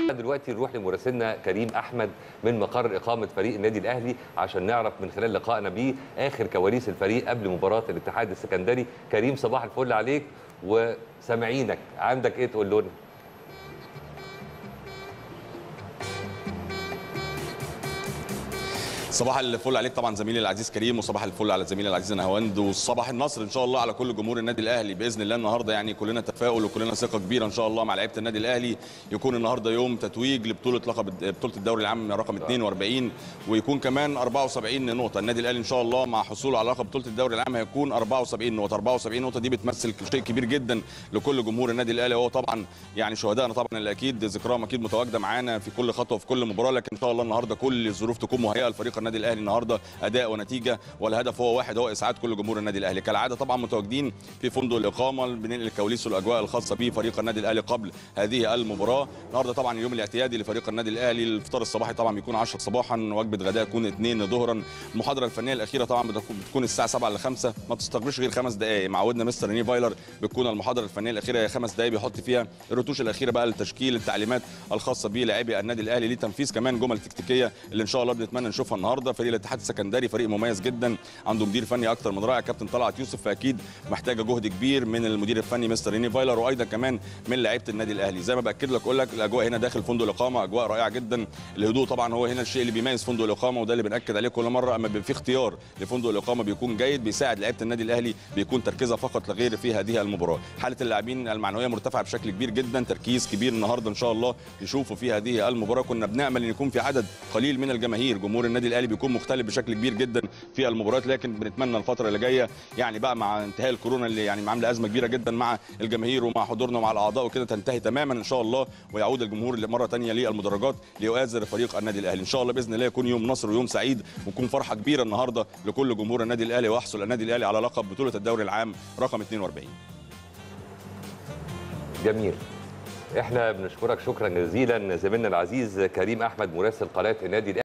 دلوقتي نروح لمراسلنا كريم احمد من مقر اقامه فريق النادي الاهلي عشان نعرف من خلال لقائنا بيه اخر كواليس الفريق قبل مباراه الاتحاد السكندري. كريم صباح الفل عليك وسامعينك، عندك ايه تقول لنا؟ صباح الفل عليك طبعا زميلي العزيز كريم، وصباح الفل على زميلي العزيز نهاوند، وصباح النصر ان شاء الله على كل جمهور النادي الاهلي باذن الله. النهارده يعني كلنا تفاؤل وكلنا ثقه كبيره ان شاء الله مع لعيبه النادي الاهلي. يكون النهارده يوم تتويج لبطوله بطوله الدوري العام رقم 42، ويكون كمان 74 نقطه. النادي الاهلي ان شاء الله مع حصوله على لقب بطوله الدوري العام هيكون 74 نقطه. 74 نقطه دي بتمثل شيء كبير جدا لكل جمهور النادي الاهلي، وهو طبعا يعني شهدائنا طبعا اللي اكيد ذكراهم اكيد متواجده معانا في كل خطوه وفي كل مباراه. لكن ان شاء الله النهارده كل الظروف تكون مهيئه لفريق النادي الاهلي النهارده اداء ونتيجه، والهدف هو واحد، هو اسعاد كل جمهور النادي الاهلي. كالعاده طبعا متواجدين في فندق الاقامه، بننقل الكواليس والاجواء الخاصه بفريق النادي الاهلي قبل هذه المباراه. النهارده طبعا اليوم الاعتيادي لفريق النادي الاهلي، الفطار الصباحي طبعا بيكون 10 صباحا، وجبه غداء يكون 2 ظهرا. المحاضره الفنيه الاخيره طبعا بتكون الساعه 7 ل 5، ما تستغربش غير 5 دقائق. معودنا مستر ريني فايلر بتكون المحاضره الفنيه الاخيره هي 5 دقائق، بيحط فيها الرتوش الاخيره بقى للتشكيل، التعليمات الخاصه بلاعبي النادي الاهلي، لتنفيذ كمان جمل تكتيكيه اللي ان شاء الله بنتمنى نشوفها النهارده. فريق الاتحاد السكندري فريق مميز جدا، عنده مدير فني اكتر من رائع كابتن طلعت يوسف، فاكيد محتاجه جهد كبير من المدير الفني مستر ريني فايلر، وايضا كمان من لعيبه النادي الاهلي. زي ما باكد لك اقول لك الاجواء هنا داخل فندق الاقامه اجواء رائعه جدا. الهدوء طبعا هو هنا الشيء اللي بيميز فندق الاقامه، وده اللي بناكد عليه كل مره. اما في اختيار لفندق الاقامه بيكون جيد، بيساعد لعيبه النادي الاهلي، بيكون تركيزها فقط لا غير في هذه المباراه. حاله اللاعبين المعنويه مرتفعه بشكل كبير جدا، تركيز كبير النهارده ان شاء الله يشوفوا في هذه المباراه. كنا بنامل ان يكون في عدد قليل من الجماهير، جمهور النادي الاهلي بيكون مختلف بشكل كبير جدا في المباريات، لكن بنتمنى الفتره اللي جايه يعني بقى مع انتهاء الكورونا اللي يعني عامله ازمه كبيره جدا مع الجماهير ومع حضورنا ومع الاعضاء وكده، تنتهي تماما ان شاء الله، ويعود الجمهور مره ثانيه للمدرجات ليؤازر فريق النادي الاهلي. ان شاء الله باذن الله يكون يوم نصر ويوم سعيد، ويكون فرحه كبيره النهارده لكل جمهور النادي الاهلي، ويحصل النادي الاهلي على لقب بطوله الدوري العام رقم 42. جميل. احنا بنشكرك شكرا جزيلا زميلنا العزيز كريم احمد مراسل قناه النادي الأهلي.